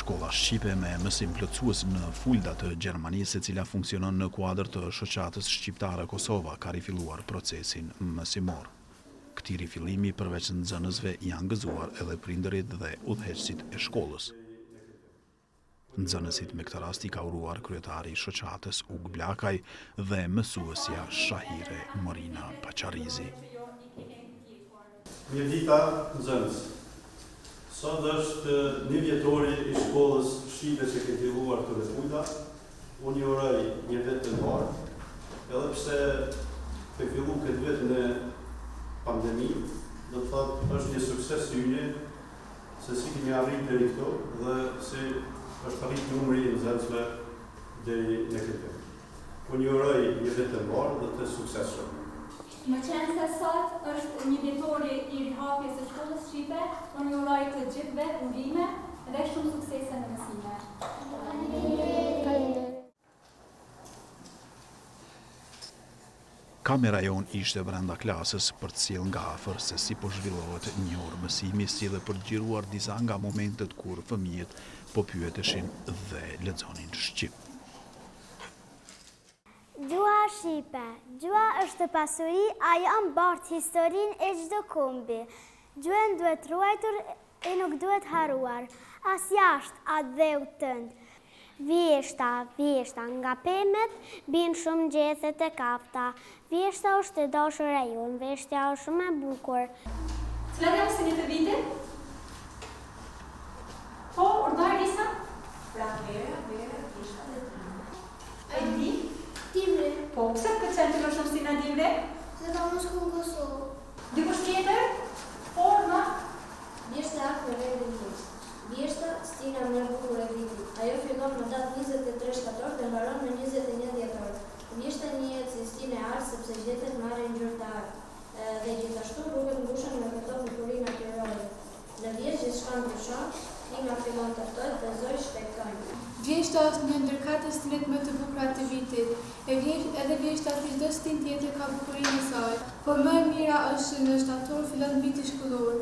Shkolla shqipe me mësim plotësues në Fulda të Gjermanisë, e cila funksionon në kuadër të shoqatës shqiptare Kosova, ka rifilluar procesin mësimor. Këtij rifillimi përveç nxënësve janë gëzuar edhe prindërit dhe udhëheqësit e shkollës. Nxënësit me këtë rast i ka uruar kryetari i shoqatës Ug Blakaj dhe mësuesja Shahire Morina Pacharizi. Mirëdita nxënës. Sot është 1 vjetori i shkollës shqipe që ke filluar të Fulda. Unë ju uroj një vit të mbarë, edhe pse ke fillu këtë vit në pandemi, do të thotë është një sukses i ynë se si kemi arritur deri këtu dhe si është arritur numri i nxënësve deri në këtë vit. Unë ju uroj një vit të mbarë dhe të suksesshëm. Më qenë se sot është 1 vjetori i rihapjes së shkollës shqipe, unë ju uroj të gjithëve urime dhe shumë suksese në mësime. Kamera jonë ishte brenda klasës për të sjellë nga afër se si po zhvillohet një orë mësimi, si dhe për të xhiruar disa nga momentet kur fëmijët po pyeteshin dhe lexonin shqip. Gjua shqipe. Gjua është pasuri, ajo mbartë historinë e çdo kombi. Gjuhën duhet ruajtur e nuk duhet haruar, as jashtë atë dheu tënd. Vjeshta, nga pemet bin shumë gjethet e kafta. Vjeshta është e dashur e jonë, vjeshtja është shumë e bukur. Cilat janë mësimet e vitit? Po, urdhar Lisa? Pra, vera, kishta dhe timre. E di? Timre. Po, pse të pëlqen të lëshëm si në timre? Se ka më shku në Kosovë. Dikush tjetër? Forma? Vjeshta me vendin vjeshtë. Vjeshta, stina më e bukur e vitit. Ajo fillon në datë 23 shtator dhe mbaron në 21 dhjetor. Vjeshta njihet si stinë e artë sepse gjethet marrë ngjyrë të artë. Dhe gjithashtu rrugët mbushen me këto bukuri natyrore. Në vjesht gjithçka ndryshon, klima fillon të ftohet dhe zoj shpejtojnë. Vjeshta është një ndër 4 stinet më të bukura të vitit. Edhe vjeshta si çdo stinë tjetër ka bukurinë e saj. Por më e mira është në shtator fillon viti shkollor.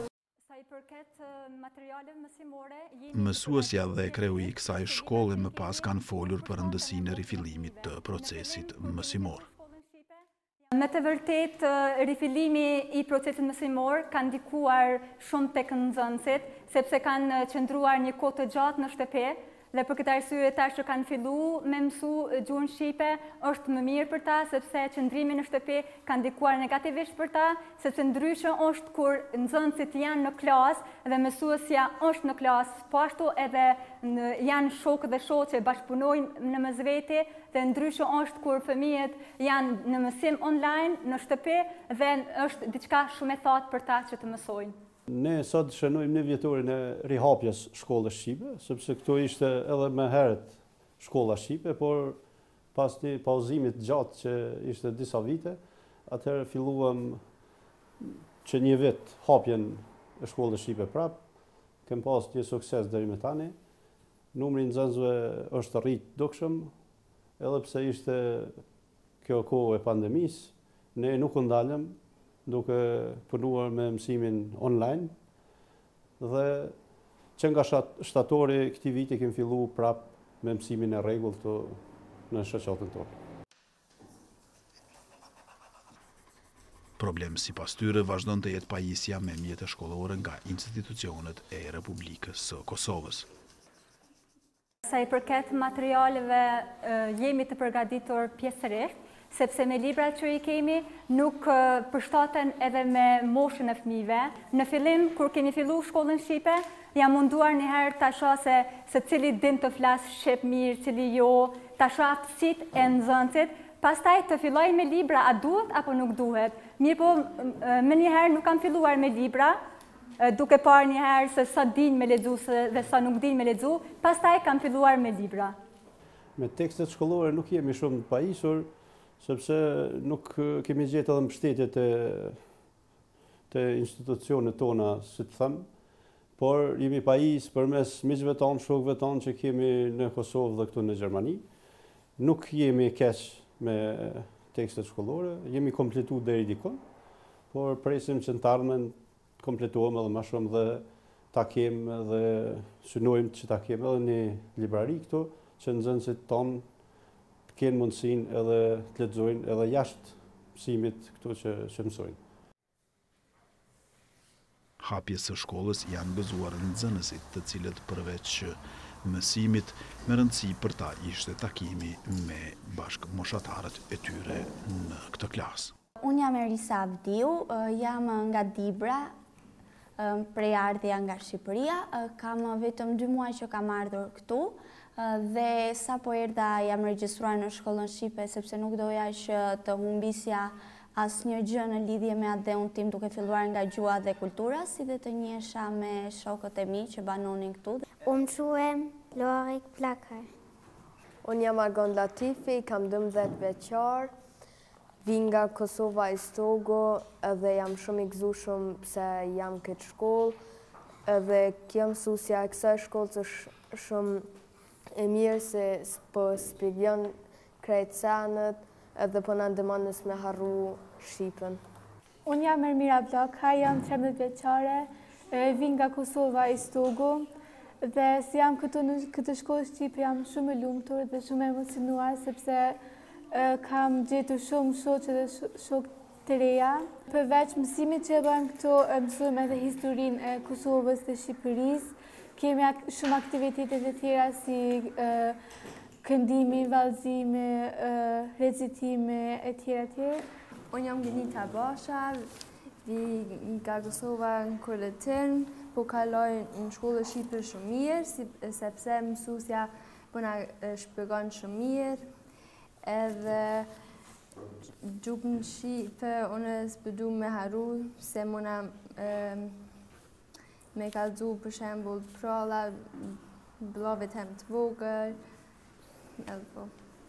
Mësuesja dhe kreu i kësaj shkolle më pas kanë folur për rëndësinë e rifillimit të procesit mësimor. Me të vërtet, rifillimi i procesit mësimor kanë ndikuar shumë tek nxënësit, sepse kanë qëndruar një kohë të gjatë në shtëpi, dhe për këtë arsye tash që kanë filluar me mësu gjuhën shqipe, është më mirë për ta, sepse qëndrimi në shtëpi ka ndikuar negativisht për ta, sepse ndryshe është kur nxënësit janë në klasë dhe mësuesja është në klasë, po ashtu edhe janë shokë dhe shoqe bashkëpunojnë në mes vete, dhe ndryshe është kur fëmijët janë në mësim online në shtëpi dhe është diçka shumë e thatë për ta që të mësojnë. Ne sot shënojmë 1 vjetorin e rihapjes shkollës shqipe, sepse këto ishte edhe më herët shkolla shqipe, por pas një pauzimit gjatë që ishte disa vite, atëherë filluam që një vit hapjen e shkollës shqipe prap, kem pas një sukses deri më tani. Numri i nxënësve është rrit dukshëm, edhe pse ishte kjo kohë e pandemisë, ne nuk u ndalëm duke punuar me mësimin online dhe që nga shtatori këtij viti kemi filluar prap me mësimin e rregullt në shoqatën tonë. Problem sipas tyre vazhdon të jetë pajisja me mjete shkollore nga institucionet e Republikës së Kosovës. Sa i përket materialeve, jemi të përgatitur pjesërisht, sepse me librat që i kemi nuk përshtaten edhe me moshën e fëmijëve. Në fillim, kur kemi fillu shkollën shqipe, jam munduar njëherë ta shoh se cili din të flas shqip mirë, cili jo, ta shoh aftësitë e nxënësit, pastaj të filloj me libra, a duhet apo nuk duhet. Mirë po, më njëherë nuk kam filluar me libra, duke parë njëherë se sa din me lexu dhe sa nuk din me lexu, pastaj kam filluar me libra. Me tekstet shkollore nuk jemi shumë të pajisur, sepse nuk kemi gjetë edhe mbështetje të institucionet tona, si të them, por jemi pajis përmes miqve tonë, shokëve tonë që kemi në Kosovë dhe këtu në Gjermani. Nuk jemi keq me tekstet shkollore, jemi kompletuar deri dikon, por presim që në të ardhmen kompletuam edhe më shumë dhe ta kemë dhe synojmë që ta kemë edhe një librari këtu, që nxënësit tonë të kenë mundësinë edhe të lexojnë edhe jashtë mësimit këtu që mësojnë. Hapjes së shkollës janë gëzuar nxënësit, të cilët përveç mësimit me rëndësi për ta ishte takimi me bashkëmoshatarët e tyre në këtë klasë. Unë jam Erisa Avdiu, jam nga Dibra, prej ardhja nga Shqipëria, kam vetëm 2 muaj që kam ardhur këtu dhe sa po erdha jam regjistruar në shkollën shqipe sepse nuk doja që të humbisja asnjë gjë në lidhje me atë dhe unë tim duke filluar nga gjua dhe kultura, si dhe të njihesha me shokët e mi që banonin këtu. Unë quhem Lorik Plakaj. Unë jam Argon Latifi, kam 12 vjeçar, vi nga Kosova Istogo edhe jam shumë i gëzuar pse jam këtë shkollë edhe kjo mësuesja e kësaj shkollës është shumë e mirë se po shpjegon krejt sanët edhe po na ndihmon nëse me harru Shqipën. Unë jam Ermira Blakaj, jam 13 vjeçare, vi nga Kosova Istogo dhe si jam këtu në këtë shkollë shqipe jam shumë e lumtur dhe shumë e emocionuar sepse kam gjetur shumë shoqe dhe shokë të reja. Përveç mësimit që e bëjmë këtu, mësojmë edhe historinë e Kosovës dhe Shqipërisë. Kemi shumë aktivitete të tjera si këndimi, vallëzimi, recitime e tjera. Unë jam Genita Basha, vi nga Kosova në Kurletin, po kaloj në shkollë shqipe shumë mirë, sepse mësuesja po na shpjegon shumë mirë. Edhe gjukën shqipe, unë s'pëdu me haru, se muna me kalzu për shembull pralla, bllove tem të vogël, edhe po.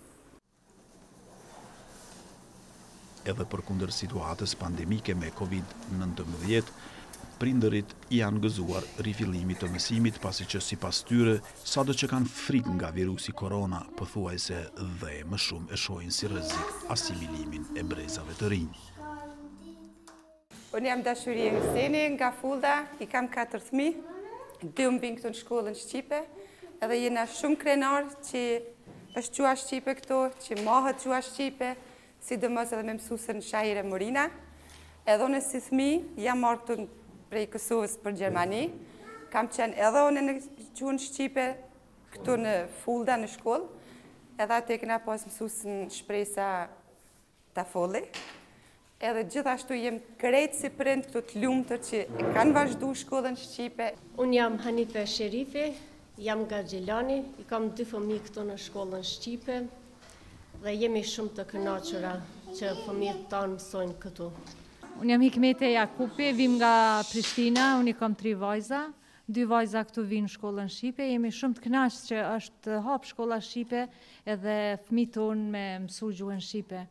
Edhe përkundër situatës pandemike me COVID-19, prindërit janë gëzuar rifillimit të mësimit pasi që sipas tyre, sado që kanë frikë nga virusi korona, pothuajse dhe më shumë e shohin si rrezik asimilimin e brezave të rinj. Unë jam Dashuri Hyseni nga Fulda, i kam 4 fëmijë, 2 mbin këtu në shkollën shqipe, edhe jena shumë krenar që është gjua shqipe këtu, që mohet gjua shqipe, sidomos edhe me mësuesën Shahire Morina. Edhe unë si fëmijë jam marrë këtu prej Kosovës për Gjermani. Kam qenë edhe unë në gjuhën shqipe këtu në Fulda në shkollë. Edhe atë kena pas mësuesën Shpresa Tafolli. Edhe gjithashtu jem krejt si prind këtu të lumtur që kanë vazhdu shkollën shqipe. Unë jam Hanife Sherifi, jam nga Gjelani, i kam 2 fëmijë këtu në shkollën shqipe dhe jemi shumë të kënaqura që fëmijët tanë mësojnë këtu. Unë jam Hikmete Jakupi, vim nga Prishtina, unë i kam 3 vajza, 2 vajza këtu vinë shkollën shqipe, jemi shumë të kënaqur që është hap shkolla shqipe edhe fëmijët tonë me mësu gjuhën shqipe.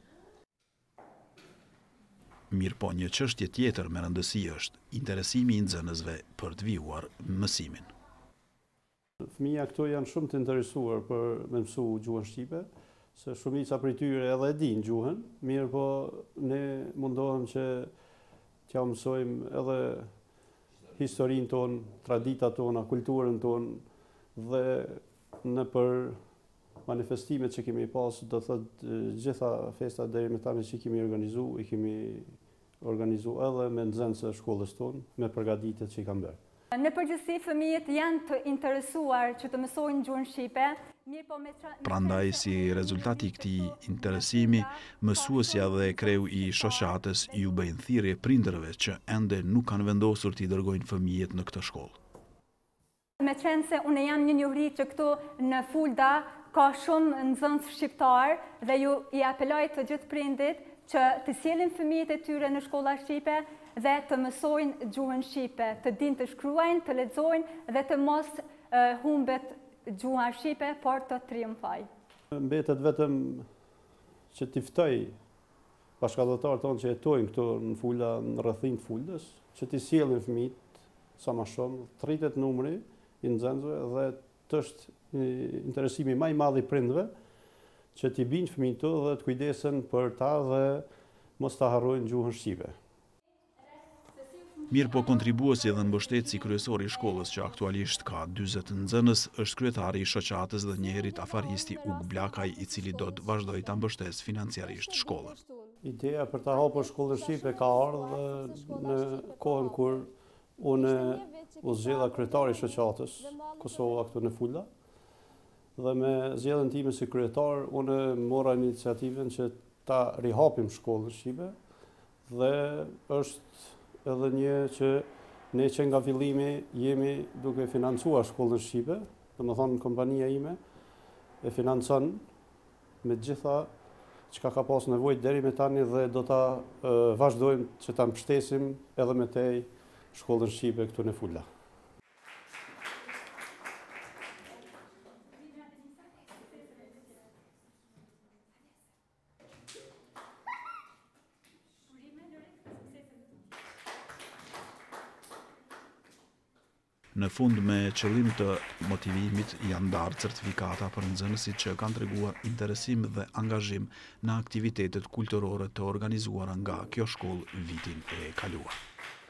Mirë po, një çështje tjetër me rëndësi është interesimi i nxënësve për të vijuar mësimin. Fëmija këtu janë shumë të interesuar për me mësu gjuhën shqipe, se shumica prej tyre edhe e dinë gjuhën, mirë po ne mundohem që t'ja mësojmë edhe historinë tonë, traditat tona, kulturën tonë dhe në për manifestimet që kemi pas, do thotë gjitha festa deri me tani që kemi i kemi organizu edhe me nxënës e shkollës tonë, me përgatitet që i kam bërë. Në përgjithësi fëmijët janë të interesuar që të mësojnë gjuhën shqipe. Prandaj si rezultati i këtij interesimi, mësuesja dhe kreu i shoqatës ju bëjnë thirrje prindërve që ende nuk kanë vendosur t'i dërgojnë fëmijët në këtë shkollë. Me qenë se unë jam një njohuri që këtu në Fulda ka shumë nxënës shqiptar dhe ju i apeloj të gjithë prindit që të sjellin fëmijët e tyre në shkolla shqipe dhe të mësojnë gjuhën shqipe, të dinë të shkruajnë, të lexojnë dhe të mos humbet gjuha shqipe, por të triumfoj. Mbetet vetëm që t'i ftoj bashkëdhëtarët tonë që jetojnë këtu në Fulda, në rrethin të Fuldës, që t'i sjellin fëmijët sa më shumë, të rritet numri i nxënësve dhe të është interesimi më i madh i prindëve që t'i binë fëmijët të dhe të kujdesen për ta dhe mos ta harrojnë gjuhën shqipe. Mirë po kontribuesi dhe mbështetësi kryesori i shkollës që aktualisht ka 40 nxënës është kryetari i shoqatës dhe njerit afaristi Ug Blakaj, i cili do të vazhdojë ta mbështesë financiarisht shkollën. Ideja për ta hapur shkollën shqipe ka ardhur në kohën kur unë u zgjedha kryetari i shoqatës Kosova këtu në Fulda. Dhe me zgjedhjen time si kryetar, unë mora iniciativën që ta rihapim shkollën shqipe dhe është edhe një që ne që nga fillimi jemi duke financuar shkollën shqipe, domethënë kompania ime e financon me gjitha çka ka pas nevojë deri me tani dhe do ta vazhdojmë që ta mbështesim edhe me tej shkollën shqipe këtu në Fulda. Në fund, me qëllim të motivimit, janë ndarë certifikata për nxënësit që kanë treguar interesim dhe angazhim në aktivitetet kulturore të organizuara nga kjo shkollë vitin e kaluar.